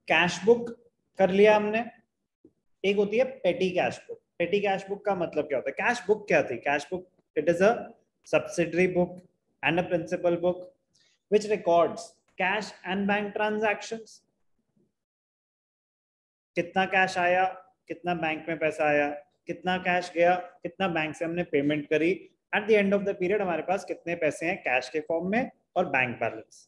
Cash book कर लिया हमने, एक होती है petty cash book. Petty cash book का मतलब क्या होता है? कैश बुक क्या थी? Cash book, it is a subsidiary book and a principal book which records cash and bank transactions। कितना कैश आया, कितना बैंक में पैसा आया, कितना कैश गया, कितना बैंक से हमने पेमेंट करी, at the end of the period हमारे पास कितने पैसे हैं कैश के फॉर्म में और बैंक बैलेंस।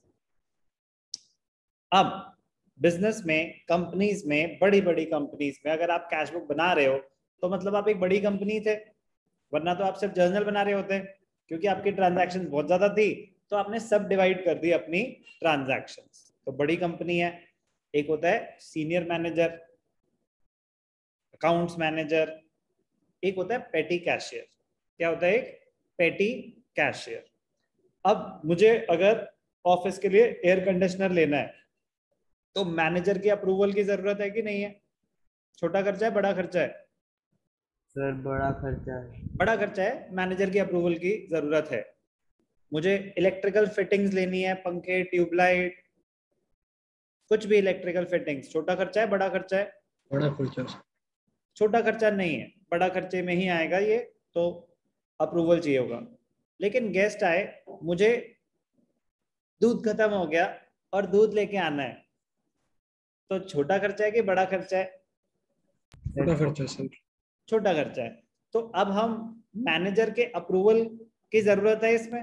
अब बिजनेस में, कंपनीज में, बड़ी बड़ी कंपनीज में अगर आप कैश बुक बना रहे हो तो मतलब आप एक बड़ी कंपनी थे, वरना तो आप सिर्फ जर्नल बना रहे होते। क्योंकि आपकी ट्रांजैक्शन बहुत ज्यादा थी तो आपने सब डिवाइड कर दी अपनी ट्रांजैक्शंस। तो बड़ी कंपनी है, एक होता है सीनियर मैनेजर, अकाउंट्स मैनेजर, एक होता है पेटी कैशियर। क्या होता है? एक पेटी कैशियर। अब मुझे अगर ऑफिस के लिए एयर कंडीशनर लेना है तो मैनेजर की अप्रूवल की जरूरत है कि नहीं है? छोटा खर्चा है, बड़ा खर्चा है? सर बड़ा खर्चा है। बड़ा खर्चा है, मैनेजर की अप्रूवल की जरूरत है। मुझे इलेक्ट्रिकल फिटिंग्स लेनी है, पंखे, ट्यूबलाइट, कुछ भी इलेक्ट्रिकल फिटिंग्स, छोटा खर्चा है, बड़ा खर्चा है? बड़ा खर्चा। छोटा खर्चा नहीं है, बड़ा खर्चे में ही आएगा ये, तो अप्रूवल चाहिए होगा। लेकिन गेस्ट आए, मुझे दूध खत्म हो गया और दूध लेके आना है, तो छोटा खर्चा है कि बड़ा खर्चा है? बड़ा खर्चा सर। छोटा खर्चा है। तो अब हम मैनेजर के अप्रूवल की जरूरत है इसमें?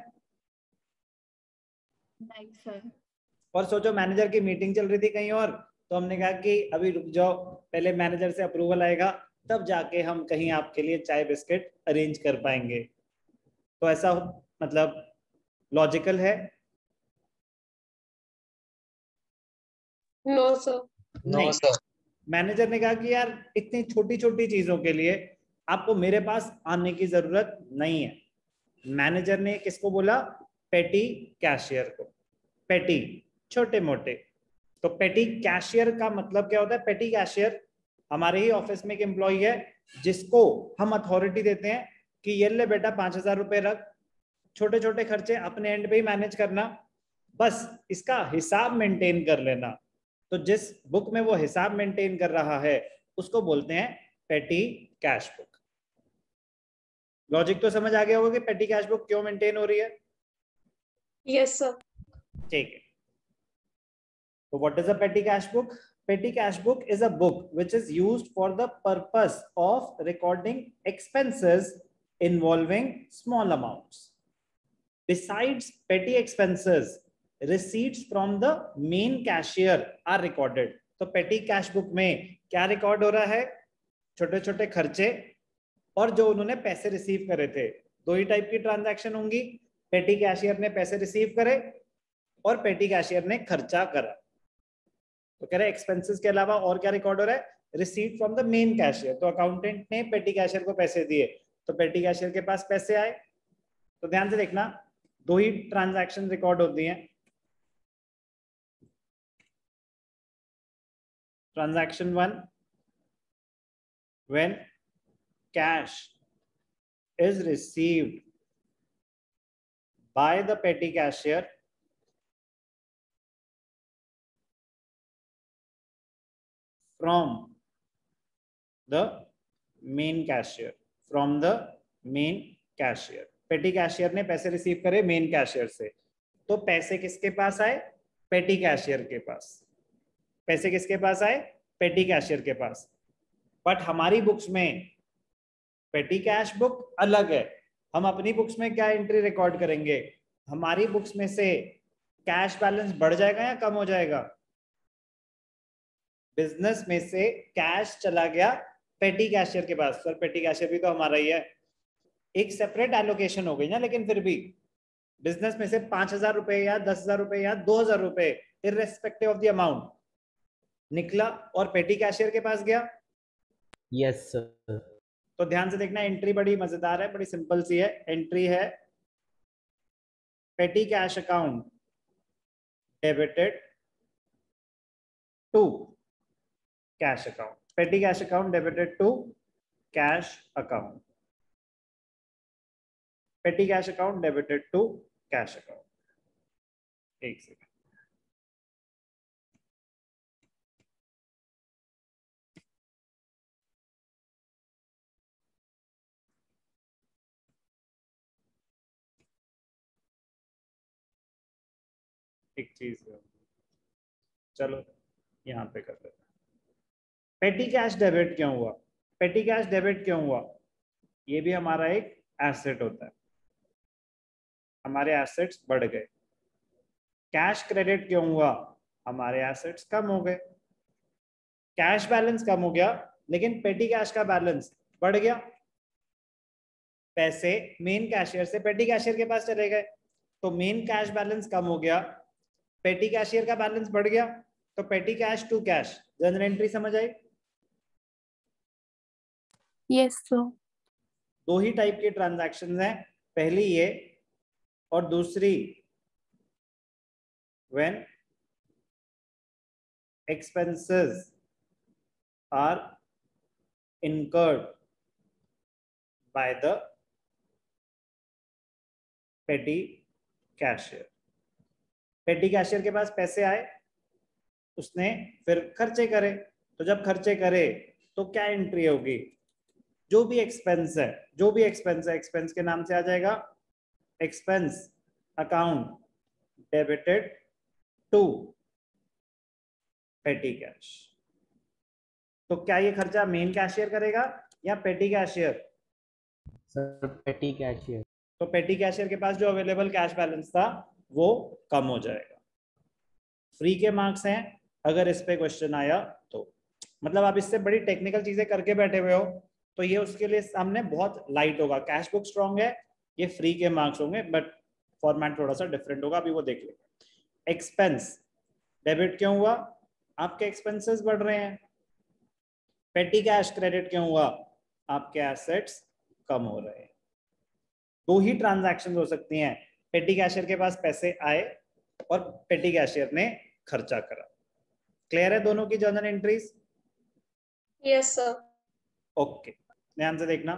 नहीं सर। और सोचो मैनेजर की मीटिंग चल रही थी कहीं और, तो हमने कहा कि अभी रुक जाओ, पहले मैनेजर से अप्रूवल आएगा तब जाके हम कहीं आपके लिए चाय बिस्किट अरेंज कर पाएंगे। तो ऐसा मतलब लॉजिकल है? No sir. नहीं। मैनेजर ने कहा कि यार इतनी छोटी छोटी चीजों के लिए आपको मेरे पास आने की जरूरत नहीं है। मैनेजर ने किसको बोला? पेटी कैशियर को। पेटी, छोटे मोटे। तो पेटी कैशियर का मतलब क्या होता है? पेटी कैशियर हमारे ही ऑफिस में एक एम्प्लॉई है जिसको हम अथॉरिटी देते हैं कि ये ले बेटा 5,000 रुपए रख, छोटे छोटे खर्चे अपने एंड पे ही मैनेज करना, बस इसका हिसाब मेंटेन कर लेना। तो जिस बुक में वो हिसाब मेंटेन कर रहा है उसको बोलते हैं पेटी कैश बुक। लॉजिक तो समझ आ गया होगा कि पेटी कैश बुक क्यों मेंटेन हो रही है? Yes sir. ठीक है। So what is a petty cash book? Petty cash book is a book which is used for the purpose of recording expenses involving small amounts. Besides petty expenses, receipts from the main cashier are recorded. तो petty cash book में क्या record हो रहा है? छोटे छोटे खर्चे और जो उन्होंने पैसे रिसीव करे थे। दो ही टाइप की ट्रांजैक्शन होंगी, पेटी कैशियर ने पैसे रिसीव करे और पेटी कैशियर ने खर्चा करा। तो कह रहे एक्सपेंसेस के अलावा और क्या रिकॉर्ड हो रहा है? Receipt from the main cashier. तो अकाउंटेंट ने पेटी कैशियर को पैसे दिए तो पेटी कैशियर के पास पैसे आए। तो ध्यान से देखना, दो ही ट्रांजैक्शन रिकॉर्ड होती हैं। Transaction 1, when cash is received by the petty cashier from the main cashier, from the main cashier। Petty cashier ने पैसे रिसीव करे मेन कैशियर से, तो पैसे किसके पास आए? पेटी कैशियर के पास। पैसे किसके पास आए? पेटी कैशियर के पास। बट हमारी बुक्स में पेटी कैश बुक अलग है। हम अपनी बुक्स में क्या एंट्री रिकॉर्ड करेंगे? हमारी बुक्स में से कैश बैलेंस बढ़ जाएगा या कम हो जाएगा? बिजनेस में से कैश चला गया पेटी कैशियर के पास। सर पेटी कैशियर भी तो हमारा ही है, एक सेपरेट एलोकेशन हो गई ना, लेकिन फिर भी बिजनेस में से 5,000 रुपए या 10,000 रुपए या 2,000 रुपए इररेस्पेक्टिव ऑफ द अमाउंट निकला और पेटी कैशियर के पास गया। Yes sir. तो ध्यान से देखना, एंट्री बड़ी मजेदार है, बड़ी सिंपल सी है। एंट्री है petty cash account debited to cash account. Petty cash account debited to cash account. Petty cash account debited to cash account. एक सेकंड। एक चीज है। चलो यहाँ पे कर लेते हैं। पेटी कैश डेबिट क्यों हुआ? पेटी कैश डेबिट क्यों हुआ? ये भी हमारा एक एसेट होता है, हमारे एसेट्स बढ़ गए। कैश क्रेडिट क्यों हुआ? हमारे एसेट्स कम हो गए। कैश बैलेंस कम हो गया लेकिन पेटी कैश का बैलेंस बढ़ गया। पैसे मेन कैशियर से पेटी कैशियर के पास चले गए, तो मेन कैश बैलेंस कम हो गया, पेटी कैशियर का बैलेंस बढ़ गया, तो petty cash to cash journal entry समझ आई? Yes, sir. दो ही टाइप की ट्रांजैक्शंस हैं, पहली ये और दूसरी when expenses are incurred by the petty cashier. Petty cashier के पास पैसे आए, उसने फिर खर्चे करे, तो जब खर्चे करे तो क्या एंट्री होगी? जो भी एक्सपेंस है, जो भी एक्सपेंस है, एक्सपेंस के नाम से आ जाएगा expense account debited to petty cash. तो क्या ये खर्चा मेन कैशियर करेगा या पेटी कैशियर? सर पेटी कैशियर। तो पेटी कैशियर के पास जो अवेलेबल कैश बैलेंस था वो कम हो जाएगा। फ्री के मार्क्स हैं अगर इस पे क्वेश्चन आया तो, मतलब आप इससे बड़ी टेक्निकल चीजें करके बैठे हुए हो तो ये उसके लिए सामने बहुत लाइट होगा। कैश बुक स्ट्रॉन्ग है, ये फ्री के मार्क्स होंगे, बट फॉर्मेट थोड़ा सा डिफरेंट होगा, अभी वो देख लेंगे। एक्सपेंस डेबिट क्यों हुआ? आपके एक्सपेंसेस बढ़ रहे हैं। पेटी कैश क्रेडिट क्यों हुआ? आपके एसेट्स कम हो रहे हैं। दो ही ट्रांजैक्शन हो सकती हैं, पेटी कैशियर के पास पैसे आए और पेटी कैशियर ने खर्चा करा। क्लियर है दोनों की journal entries? Yes, sir. Okay, ध्यान से देखना।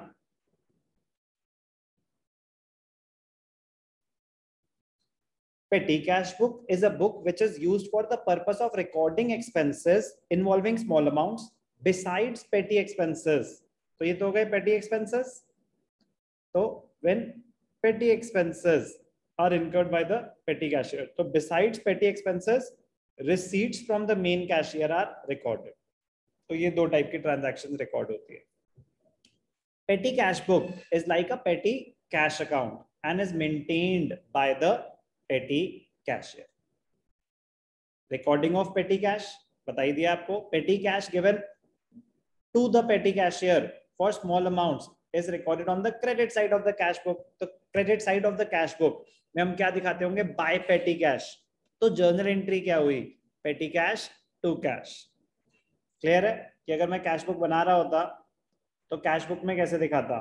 Petty cash book is a book which is used for the purpose of recording expenses involving small amounts besides petty expenses. तो ये तो हो गए petty expenses. तो when petty expenses are incurred by the petty cashier, तो besides petty expenses, receipts from the main cashier are recorded. तो ये दो टाइप की ट्रांजैक्शन रिकॉर्ड होती है। Petty cash book is like a petty cash account and is maintained by the petty cashier. Recording of petty cash बता ही दिया आपको। Petty cash given to the petty cashier for small amounts is recorded on the credit side of the cash book. तो credit side of the cash book में हम क्या दिखाते होंगे? By petty cash. तो जर्नल एंट्री क्या हुई? Petty cash to cash. Clear है कि अगर मैं कैश बुक बना रहा होता तो कैश बुक में कैसे दिखाता?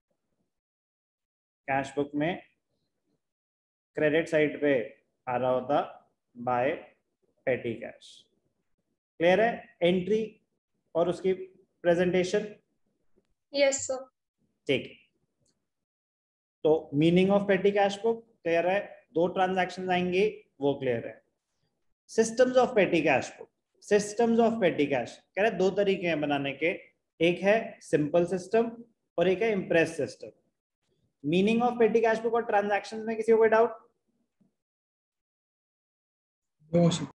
कैश बुक में क्रेडिट साइड पे आ रहा होता बाय पेटी कैश। क्लियर है एंट्री और उसकी प्रेजेंटेशन? Yes, sir. ठीक, तो meaning of petty cash book clear है, दो ट्रांजैक्शन आएंगे वो क्लियर है। Systems of petty cash book, systems of petty cash कह रहे दो तरीके हैं बनाने के, एक है सिंपल सिस्टम और एक है imprest system. Meaning of petty cash book और ट्रांजैक्शन में किसी को कोई डाउट? No sir.